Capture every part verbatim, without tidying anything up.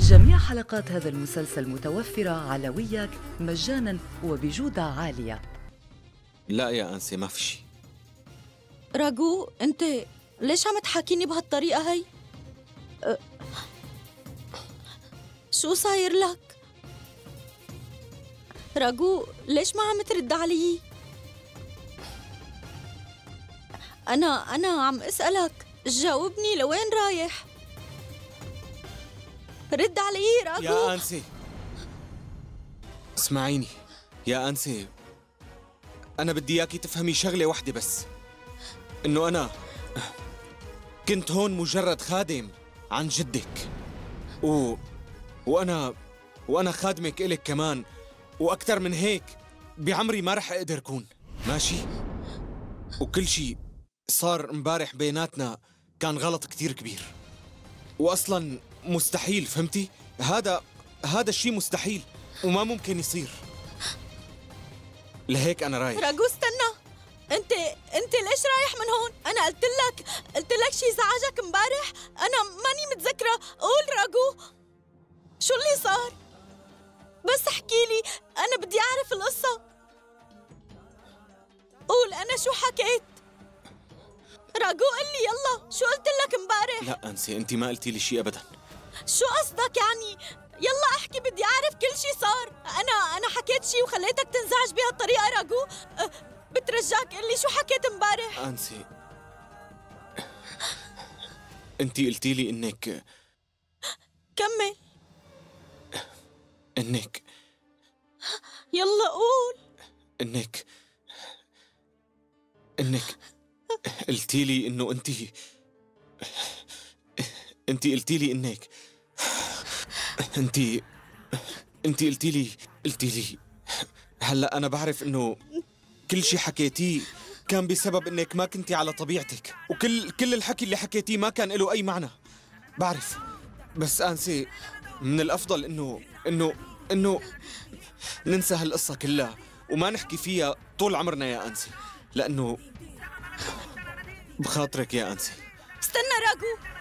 جميع حلقات هذا المسلسل متوفرة على وياك مجاناً وبجودة عالية. لا يا أنسي، ما في شي. راجو، أنت ليش عم تحاكيني بهالطريقة هي؟ أه شو صاير لك؟ راجو، ليش ما عم ترد علي؟ أنا أنا عم أسألك، جاوبني، لوين رايح؟ رد علي راجو. يا أنسي اسمعيني يا أنسي، أنا بدي إياكي تفهمي شغلة واحدة بس، إنه أنا كنت هون مجرد خادم عن جدك، و... وأنا وأنا خادمك إلك كمان، وأكثر من هيك بعمري ما رح أقدر أكون ماشي. وكل شيء صار امبارح بيناتنا كان غلط كتير كبير، وأصلاً مستحيل، فهمتي؟ هذا هذا الشيء مستحيل وما ممكن يصير. لهيك أنا رايح. راجو استنى، أنت أنت ليش رايح من هون؟ أنا قلت لك قلت لك شيء زعجك امبارح؟ أنا ماني متذكرة، قول راجو شو اللي صار؟ بس احكي لي، أنا بدي أعرف القصة. قول أنا شو حكيت؟ راجو قل لي يلا، شو قلت لك امبارح؟ لا أنسي، أنت ما قلتي لي شيء أبداً. شو قصدك يعني؟ يلا احكي، بدي أعرف كل شيء صار. أنا أنا حكيت شيء وخليتك تنزعج بهالطريقة راجو؟ أه بترجاك قل لي شو حكيت امبارح؟ أنسي، أنت قلتي لي إنك كمل. إنك يلا قول. إنك إنك قلتي لي إنه أنت أنت قلتي لي إنك أنت أنت قلتي لي قلتي لي هلا أنا بعرف إنه كل شيء حكيتيه كان بسبب إنك ما كنتي على طبيعتك، وكل كل الحكي اللي حكيتيه ما كان له أي معنى، بعرف. بس أنسي، من الأفضل إنه إنه إنه ننسى هالقصة كلها وما نحكي فيها طول عمرنا يا أنسي، لأنه بخاطرك يا أنسي. استنى راجو،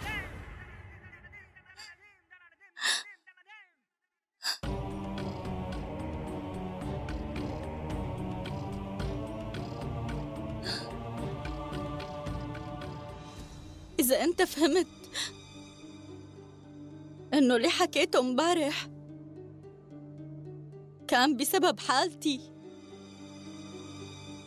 إذا أنت فهمت إنه اللي حكيته امبارح كان بسبب حالتي،